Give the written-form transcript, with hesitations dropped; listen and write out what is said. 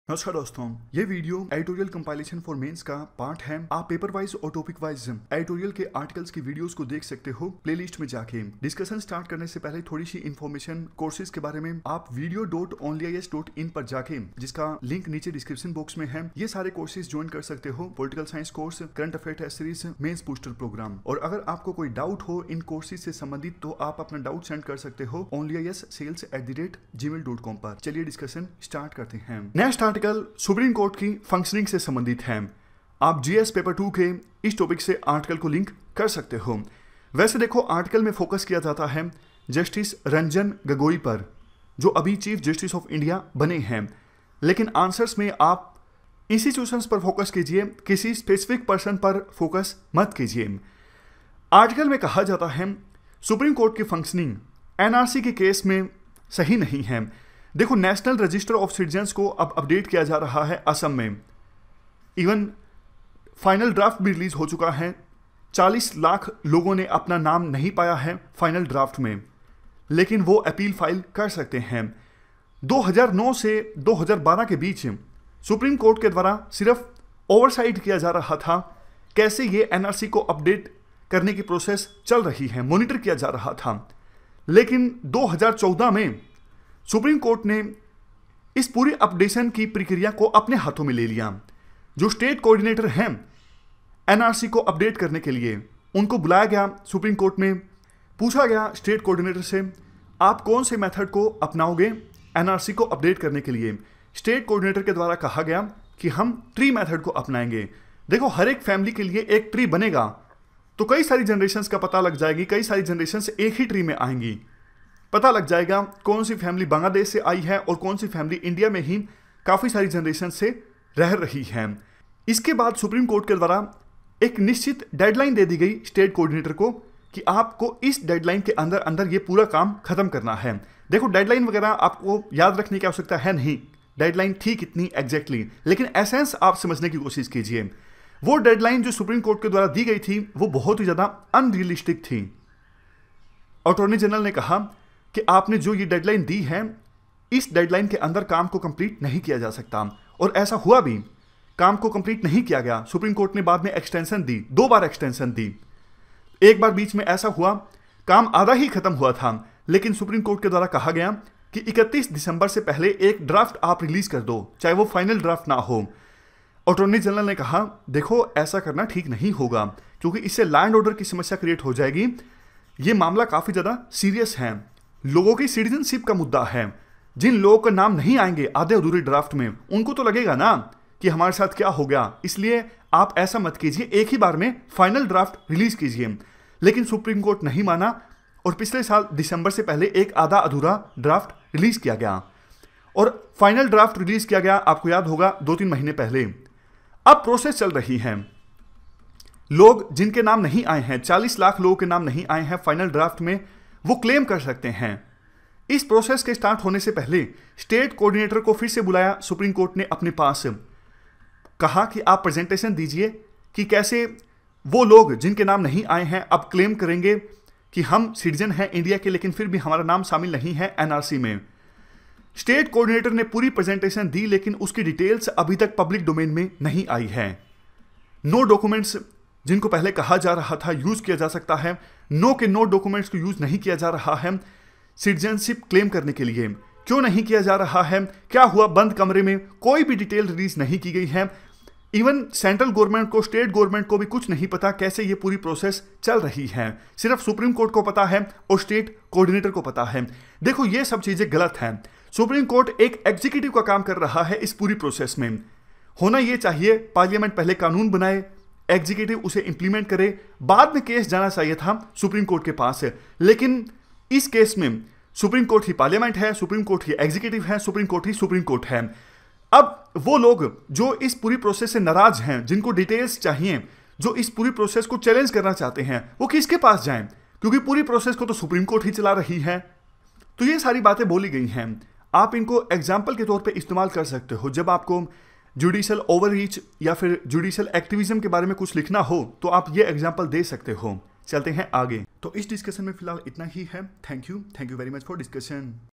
नमस्कार दोस्तों, ये video editorial compilation for mains का पार्ट है। आप पेपर वाइज और टॉपिक वाइज एडिटोरियल के आर्टिकल्स की वीडियोस को देख सकते हो प्लेलिस्ट में जाके। डिस्कशन स्टार्ट करने से पहले थोड़ी सी इन्फॉर्मेशन कोर्सेज के बारे में। आप video.onlyis.in पर जाके, जिसका लिंक नीचे डिस्क्रिप्शन बॉक्स में है, ये सारे कोर्सेज ज्वाइन कर सकते हो। Political science course, current affair test series, mains booster program. और अगर आपको कोई डाउट हो इन कोर्सेज से संबंधित तो आप अपना डाउट सेंड कर सकते हो onlyissales@gmail.com पर। चलिए डिस्कशन स्टार्ट करते हैं। नेक्स्ट आर्टिकल सुप्रीम कोर्ट की फंक्शनिंग से संबंधित है। आप जीएस पेपर 2 के इस टॉपिक से आर्टिकल को लिंक कर सकते हो। वैसे देखो, आर्टिकल में फोकस किया जाता है जस्टिस रंजन गोगोई पर, जो अभी चीफ जस्टिस ऑफ इंडिया बने हैं। लेकिन आंसर्स में आप इंस्टीट्यूशंस पर फोकस कीजिए, किसी स्पेसिफिक पर्सन पर फोकस मत कीजिए। आर्टिकल में कहा जाता है सुप्रीम कोर्ट की फंक्शनिंग एनआरसी के केस में सही नहीं है। देखो, नेशनल रजिस्टर ऑफ सिटीजन्स को अब अपडेट किया जा रहा है असम में। इवन फाइनल ड्राफ्ट भी रिलीज हो चुका है। 40 लाख लोगों ने अपना नाम नहीं पाया है फाइनल ड्राफ्ट में, लेकिन वो अपील फाइल कर सकते हैं। 2009 से 2012 के बीच सुप्रीम कोर्ट के द्वारा सिर्फ ओवरसाइट किया जा रहा था, कैसे ये एनआरसी को अपडेट करने की प्रोसेस चल रही है, मॉनिटर किया जा रहा था। लेकिन 2014 में सुप्रीम कोर्ट ने इस पूरी अपडेशन की प्रक्रिया को अपने हाथों में ले लिया। जो स्टेट कोऑर्डिनेटर हैं एनआरसी को अपडेट करने के लिए, उनको बुलाया गया सुप्रीम कोर्ट में। पूछा गया स्टेट कोऑर्डिनेटर से, आप कौन से मेथड को अपनाओगे एनआरसी को अपडेट करने के लिए। स्टेट कोऑर्डिनेटर के द्वारा कहा गया कि हम ट्री मेथड को अपनाएंगे। देखो, हर एक फैमिली के लिए एक ट्री बनेगा तो कई सारी जनरेशंस का पता लग जाएगी, कई सारी जनरेशंस एक ही ट्री में आएंगी। पता लग जाएगा कौन सी फैमिली बांग्लादेश से आई है और कौन सी फैमिली इंडिया में ही काफ़ी सारी जनरेशन से रह रही है। इसके बाद सुप्रीम कोर्ट के द्वारा एक निश्चित डेडलाइन दे दी गई स्टेट कोऑर्डिनेटर को कि आपको इस डेडलाइन के अंदर अंदर ये पूरा काम खत्म करना है। देखो, डेडलाइन वगैरह आपको याद रखने की आवश्यकता है नहीं, डेडलाइन थी कितनी एग्जैक्टली, लेकिन एसेंस आप समझने की कोशिश कीजिए। वो डेडलाइन जो सुप्रीम कोर्ट के द्वारा दी गई थी वो बहुत ही ज़्यादा अनरियलिस्टिक थी। अटॉर्नी जनरल ने कहा कि आपने जो ये डेडलाइन दी है, इस डेडलाइन के अंदर काम को कंप्लीट नहीं किया जा सकता। और ऐसा हुआ भी, काम को कंप्लीट नहीं किया गया। सुप्रीम कोर्ट ने बाद में एक्सटेंशन दी, 2 बार एक्सटेंशन दी। एक बार बीच में ऐसा हुआ, काम आधा ही खत्म हुआ था, लेकिन सुप्रीम कोर्ट के द्वारा कहा गया कि 31 दिसंबर से पहले एक ड्राफ्ट आप रिलीज कर दो, चाहे वो फाइनल ड्राफ्ट ना हो। अटॉर्नी जनरल ने कहा, देखो ऐसा करना ठीक नहीं होगा, क्योंकि इससे लैंड ऑर्डर की समस्या क्रिएट हो जाएगी। ये मामला काफ़ी ज़्यादा सीरियस है, लोगों की सिटीजनशिप का मुद्दा है। जिन लोगों का नाम नहीं आएंगे आधे अधूरे ड्राफ्ट में, उनको तो लगेगा ना कि हमारे साथ क्या हो गया। इसलिए आप ऐसा मत कीजिए, एक ही बार में फाइनल ड्राफ्ट रिलीज कीजिए। लेकिन सुप्रीम कोर्ट नहीं माना और पिछले साल दिसंबर से पहले एक आधा अधूरा ड्राफ्ट रिलीज किया गया और फाइनल ड्राफ्ट रिलीज किया गया, आपको याद होगा, 2-3 महीने पहले। अब प्रोसेस चल रही है। लोग जिनके नाम नहीं आए हैं, 40 लाख लोगों के नाम नहीं आए हैं फाइनल ड्राफ्ट में, वो क्लेम कर सकते हैं। इस प्रोसेस के स्टार्ट होने से पहले स्टेट कोऑर्डिनेटर को फिर से बुलाया सुप्रीम कोर्ट ने अपने पास। कहा कि आप प्रेजेंटेशन दीजिए कि कैसे वो लोग जिनके नाम नहीं आए हैं अब क्लेम करेंगे कि हम सिटीजन हैं इंडिया के, लेकिन फिर भी हमारा नाम शामिल नहीं है एनआरसी में। स्टेट कोऑर्डिनेटर ने पूरी प्रेजेंटेशन दी, लेकिन उसकी डिटेल्स अभी तक पब्लिक डोमेन में नहीं आई है। नो डॉक्यूमेंट्स जिनको पहले कहा जा रहा था यूज किया जा सकता है, नो के नो डॉक्यूमेंट्स को यूज नहीं किया जा रहा है सिटीजनशिप क्लेम करने के लिए। क्यों नहीं किया जा रहा है, क्या हुआ, बंद कमरे में कोई भी डिटेल रिलीज नहीं की गई है। इवन सेंट्रल गवर्नमेंट को, स्टेट गवर्नमेंट को भी कुछ नहीं पता कैसे ये पूरी प्रोसेस चल रही है। सिर्फ सुप्रीम कोर्ट को पता है और स्टेट कोऑर्डिनेटर को पता है। देखो, ये सब चीजें गलत हैं। सुप्रीम कोर्ट एक एग्जीक्यूटिव का काम कर रहा है इस पूरी प्रोसेस में। होना यह चाहिए पार्लियामेंट पहले कानून बनाए, एग्जीक्यूटिव उसे इंप्लीमेंट करे, बाद में केस जाना चाहिए था सुप्रीम कोर्ट के पास। लेकिन इस केस में सुप्रीम कोर्ट ही पार्लियामेंट है, सुप्रीम कोर्ट ही एग्जीक्यूटिव है, सुप्रीम कोर्ट ही सुप्रीम कोर्ट है। अब वो लोग जो इस पूरी प्रोसेस से नाराज हैं, जिनको डिटेल्स चाहिए, जो इस पूरी प्रोसेस को चैलेंज करना चाहते हैं, वो किसके पास जाएं? क्योंकि पूरी प्रोसेस को तो सुप्रीम कोर्ट ही चला रही है। तो ये सारी बातें बोली गई हैं। आप इनको एग्जाम्पल के तौर पर इस्तेमाल कर सकते हो। जब आपको जुडिशियल ओवररीच या फिर जुडिशियल एक्टिविज्म के बारे में कुछ लिखना हो तो आप ये एग्जाम्पल दे सकते हो। चलते हैं आगे। तो इस डिस्कशन में फिलहाल इतना ही है। Thank you very much for discussion.